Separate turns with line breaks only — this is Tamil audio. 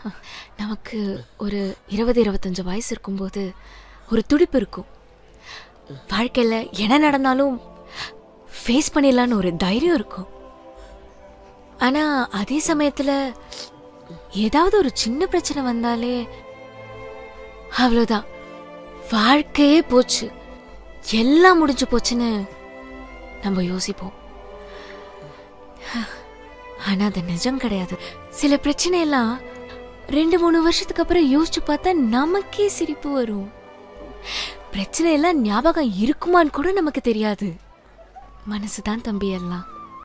நமக்கு ஒரு 20-25 வயசு இருக்கும்போது ஒரு துடிப்பு இருக்கும். வாழ்க்கையில் என்ன நடந்தாலும் ஃபேஸ் பண்ணிடலான்னு ஒரு தைரியம் இருக்கும். ஆனால் அதே சமயத்தில் ஏதாவது ஒரு சின்ன பிரச்சனை வந்தாலே அவ்வளோதான், வாழ்க்கையே போச்சு, எல்லாம் முடிஞ்சு போச்சுன்னு நம்ம யோசிப்போம். ஆனா அது நிஜம் கிடையாது. சில பிரச்சனை எல்லாம் 2-3 வருஷத்துக்கு அப்புறம் யோசிச்சு பார்த்தா நமக்கே சிரிப்பு வரும். பிரச்சனை எல்லாம் ஞாபகம் இருக்குமான்னு கூட நமக்கு தெரியாது. மனசுதான் தம்பி எல்லாம்.